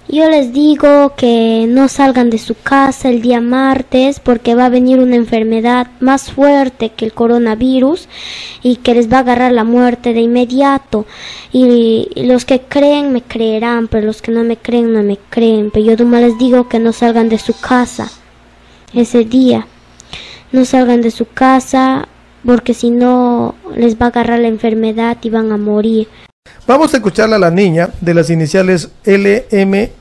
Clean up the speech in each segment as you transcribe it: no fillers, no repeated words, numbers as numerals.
Yo les digo que no salgan de su casa el día martes porque va a venir una enfermedad más fuerte que el coronavirus y que les va a agarrar la muerte de inmediato. Y los que creen me creerán, pero los que no me creen no me creen. Pero yo nomás les digo que no salgan de su casa ese día. No salgan de su casa porque si no les va a agarrar la enfermedad y van a morir. Vamos a escucharla a la niña de las iniciales LMBVT,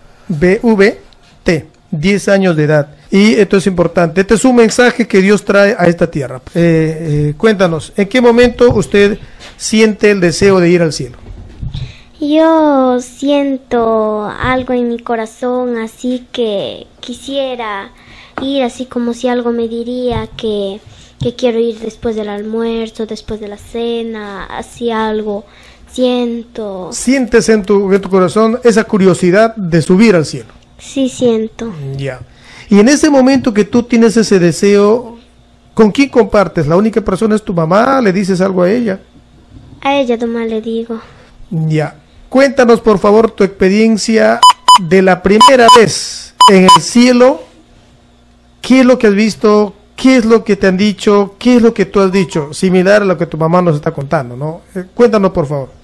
10 años de edad. Y esto es importante, este es un mensaje que Dios trae a esta tierra. Cuéntanos, ¿en qué momento usted siente el deseo de ir al cielo? Yo siento algo en mi corazón, así que quisiera ir, así como si algo me diría que quiero ir después del almuerzo, después de la cena, así algo. Sientes en tu corazón esa curiosidad de subir al cielo. Sí, siento. Ya. Y en ese momento que tú tienes ese deseo, ¿con quién compartes? ¿La única persona es tu mamá? ¿Le dices algo a ella? A ella nomás le digo. Ya. Cuéntanos por favor tu experiencia de la primera vez en el cielo. ¿Qué es lo que has visto? ¿Qué es lo que te han dicho? ¿Qué es lo que tú has dicho? Similar a lo que tu mamá nos está contando, ¿no? Cuéntanos por favor.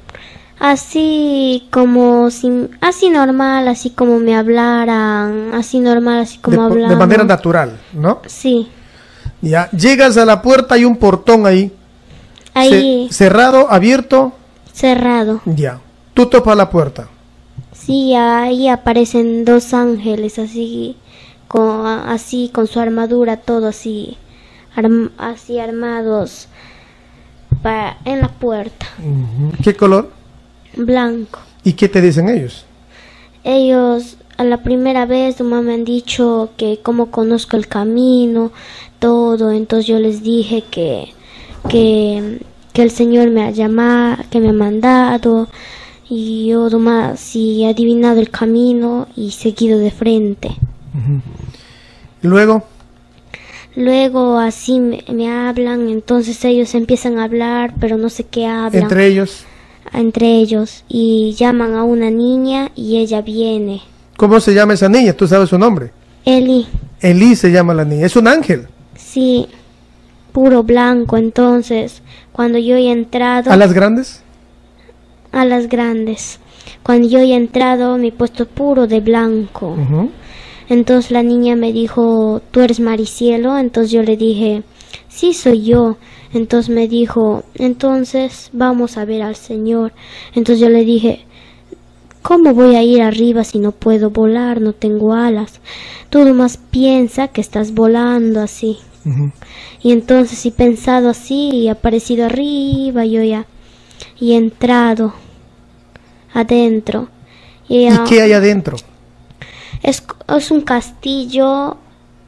Así como así normal, así como me hablaran, así normal, así como hablamos. De manera natural, ¿no? Sí. Ya, llegas a la puerta, hay un portón ahí. Ahí. ¿Cerrado, abierto? Cerrado. Ya. Tú topas la puerta. Sí, ahí aparecen dos ángeles, así con su armadura, todo así, así armados en la puerta. ¿Qué color? Blanco. ¿Y qué te dicen ellos? Ellos a la primera vez nomás me han dicho que cómo conozco el camino, todo. Entonces yo les dije que el Señor me ha llamado, que me ha mandado, y yo nomás sí he adivinado el camino y seguido de frente. Luego así me hablan, entonces ellos empiezan a hablar, pero no sé qué hablan. Entre ellos, y llaman a una niña y ella viene. ¿Cómo se llama esa niña? ¿Tú sabes su nombre? Eli se llama la niña. ¿Es un ángel? Sí, puro blanco. Entonces, cuando yo he entrado... ¿A las grandes? A las grandes. Cuando yo he entrado me he puesto puro de blanco. Entonces la niña me dijo, ¿tú eres Maricielo? Entonces yo le dije, sí, soy yo. Entonces me dijo, entonces vamos a ver al Señor. Entonces yo le dije, ¿cómo voy a ir arriba si no puedo volar, no tengo alas? Tú nomás piensa que estás volando así. Y entonces he pensado así y he aparecido arriba, yo ya, y he entrado adentro. ¿Y qué hay adentro? Es un castillo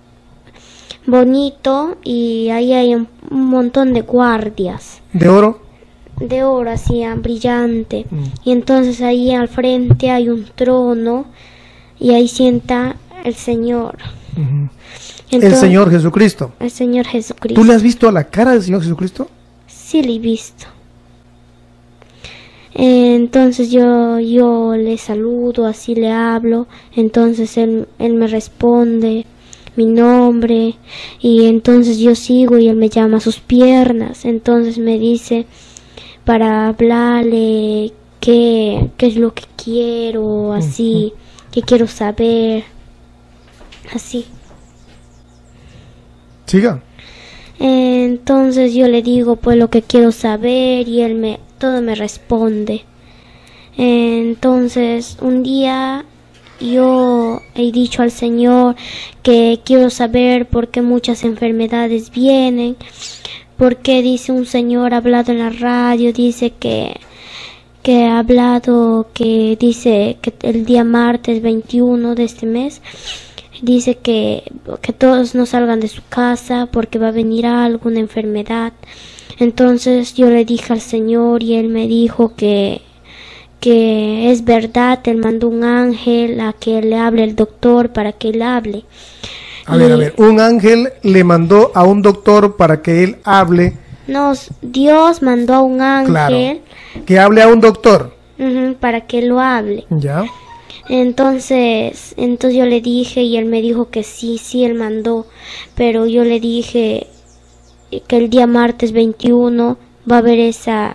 bonito y ahí hay un montón de guardias. ¿De oro? De oro, así, brillante. Y entonces ahí al frente hay un trono y ahí sienta el Señor. Entonces, el Señor Jesucristo. El Señor Jesucristo. ¿Tú le has visto a la cara del Señor Jesucristo? Sí, le he visto. Entonces yo le saludo, así le hablo. Entonces él me responde mi nombre, y entonces yo sigo y él me llama a sus piernas. Entonces me dice para hablarle qué es lo que quiero, así, que quiero saber, así. Siga. Entonces yo le digo pues lo que quiero saber y él todo me responde. Entonces un día yo he dicho al Señor que quiero saber por qué muchas enfermedades vienen, porque dice un señor, ha hablado en la radio, dice que ha hablado, que dice que el día martes 21 de este mes, dice que todos no salgan de su casa porque va a venir alguna enfermedad. Entonces yo le dije al Señor y él me dijo que es verdad, él mandó un ángel a que le hable el doctor para que él hable. A ver, un ángel le mandó a un doctor para que él hable. No, Dios mandó a un ángel. Claro, que hable a un doctor. Para que lo hable. Ya. Entonces yo le dije y él me dijo que sí, él mandó, pero yo le dije que el día martes 21 va a haber esa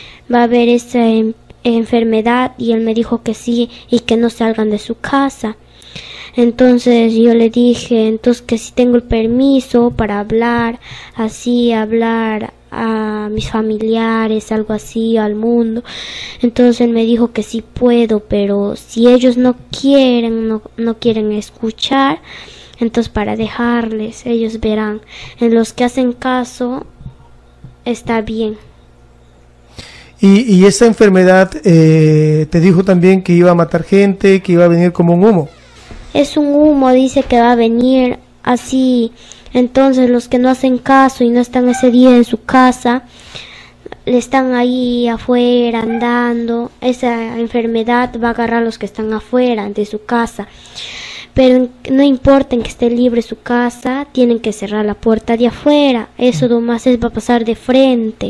enfermedad y él me dijo que sí y que no salgan de su casa. Entonces yo le dije entonces que si tengo el permiso para hablar a mis familiares, algo así, al mundo. Entonces él me dijo que sí puedo, pero si ellos no quieren escuchar, entonces para dejarles, ellos verán. En los que hacen caso, está bien. Y esa enfermedad te dijo también que iba a matar gente, que iba a venir como un humo. Es un humo, dice que va a venir así. Entonces los que no hacen caso y no están ese día en su casa, le están ahí afuera andando. Esa enfermedad va a agarrar a los que están afuera de su casa. Pero no importa en que esté libre su casa, tienen que cerrar la puerta de afuera. Eso nomás va a pasar de frente.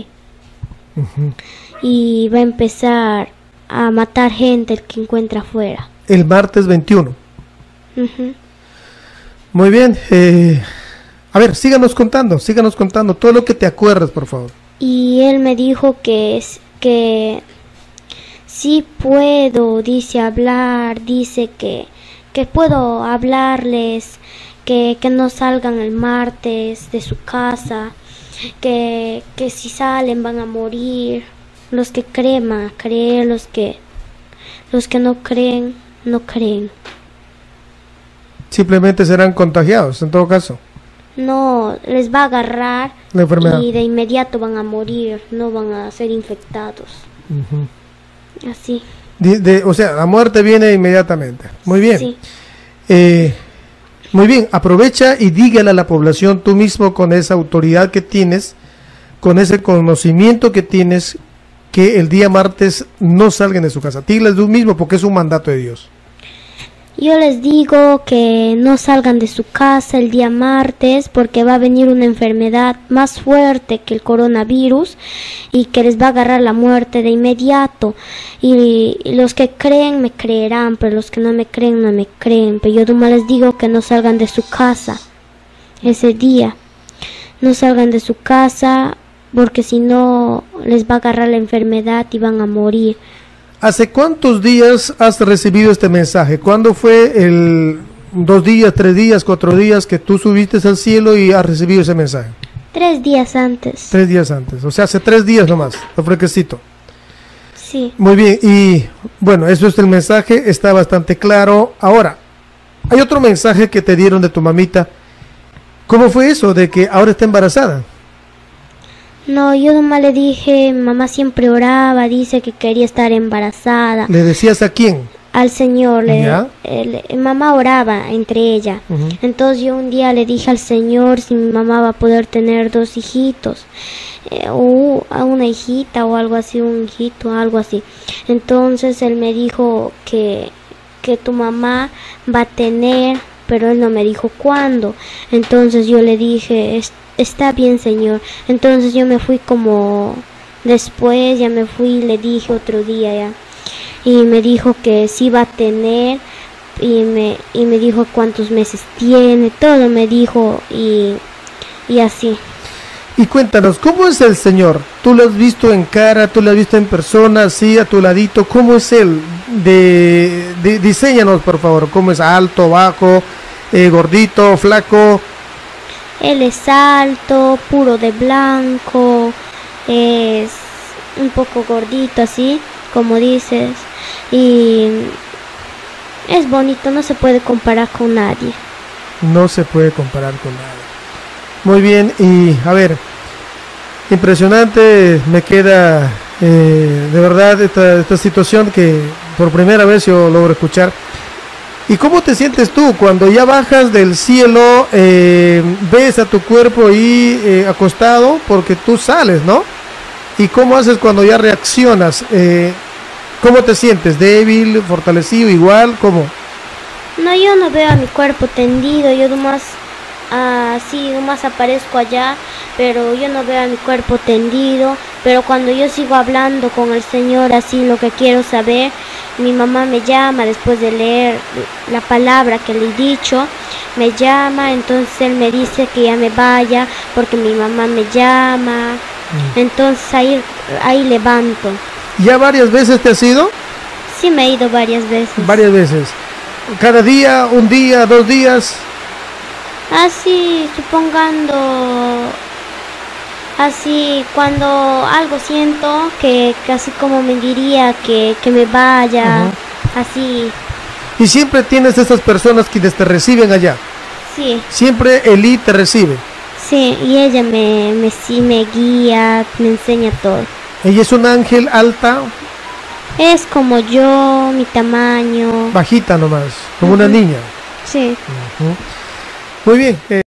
Y va a empezar a matar gente el que encuentra afuera. El martes 21. Muy bien. A ver, síganos contando todo lo que te acuerdas, por favor. Y él me dijo que sí puedo, dice hablar, dice que puedo hablarles, que no salgan el martes de su casa, que si salen van a morir. Los que creen van a creer, los que no creen, no creen. Simplemente serán contagiados, en todo caso. No, les va a agarrar la enfermedad y de inmediato van a morir, no van a ser infectados. Así. O sea, la muerte viene inmediatamente. Muy bien. Sí. Muy bien, aprovecha y dígale a la población tú mismo con esa autoridad que tienes, con ese conocimiento que tienes, que el día martes no salgan de su casa. Dígales tú mismo porque es un mandato de Dios. Yo les digo que no salgan de su casa el día martes porque va a venir una enfermedad más fuerte que el coronavirus y que les va a agarrar la muerte de inmediato. Y los que creen me creerán, pero los que no me creen no me creen. Pero yo nomás les digo que no salgan de su casa ese día. No salgan de su casa porque si no les va a agarrar la enfermedad y van a morir. ¿Hace cuántos días has recibido este mensaje? ¿Cuándo fue 2 días, 3 días, 4 días que tú subiste al cielo y has recibido ese mensaje? 3 días antes. 3 días antes, o sea, hace 3 días nomás, lo fresquecito. Sí. Muy bien, y bueno, eso es el mensaje, está bastante claro. Ahora, hay otro mensaje que te dieron de tu mamita. ¿Cómo fue eso de que ahora está embarazada? No, yo nomás le dije, mamá siempre oraba, dice que quería estar embarazada. ¿Le decías a quién? Al Señor, mamá oraba entre ella. Entonces yo un día le dije al Señor si mi mamá va a poder tener 2 hijitos, o a una hijita o algo así, un hijito, algo así. Entonces él me dijo que tu mamá va a tener, pero él no me dijo cuándo. Entonces yo le dije, está bien, Señor. Entonces yo me fui como después, ya me fui, le dije otro día ya. Y me dijo que sí va a tener y me dijo cuántos meses tiene, todo me dijo y así. Y cuéntanos, ¿cómo es el Señor? ¿Tú lo has visto en cara, tú lo has visto en persona, así a tu ladito? ¿Cómo es Él? Diséñanos, por favor, ¿cómo es? ¿Alto, bajo, gordito, flaco? Él es alto, puro de blanco, es un poco gordito así, como dices, y es bonito, no se puede comparar con nadie. No se puede comparar con nadie. Muy bien, y a ver, impresionante me queda de verdad esta situación que por primera vez yo logro escuchar. ¿Y cómo te sientes tú cuando ya bajas del cielo, ves a tu cuerpo ahí acostado porque tú sales, ¿no? ¿Y cómo haces cuando ya reaccionas? ¿Cómo te sientes? ¿Débil, fortalecido, igual? ¿Cómo? No, yo no veo a mi cuerpo tendido, yo nomás así, nomás aparezco allá, pero yo no veo a mi cuerpo tendido, pero cuando yo sigo hablando con el Señor así lo que quiero saber, mi mamá me llama después de leer la palabra que le he dicho, me llama, entonces él me dice que ya me vaya porque mi mamá me llama, entonces ahí levanto. ¿Ya varias veces te has ido? Sí, me he ido varias veces. Varias veces. ¿Cada día, un día, 2 días? Así, supongando, así cuando algo siento que casi como me diría que me vaya, así. Y siempre tienes estas personas quienes te reciben allá. Sí. Siempre Eli te recibe. Sí, y ella sí me guía, me enseña todo. Ella es un ángel alta. Es como yo, mi tamaño. Bajita nomás, como una niña. Sí. Muy bien.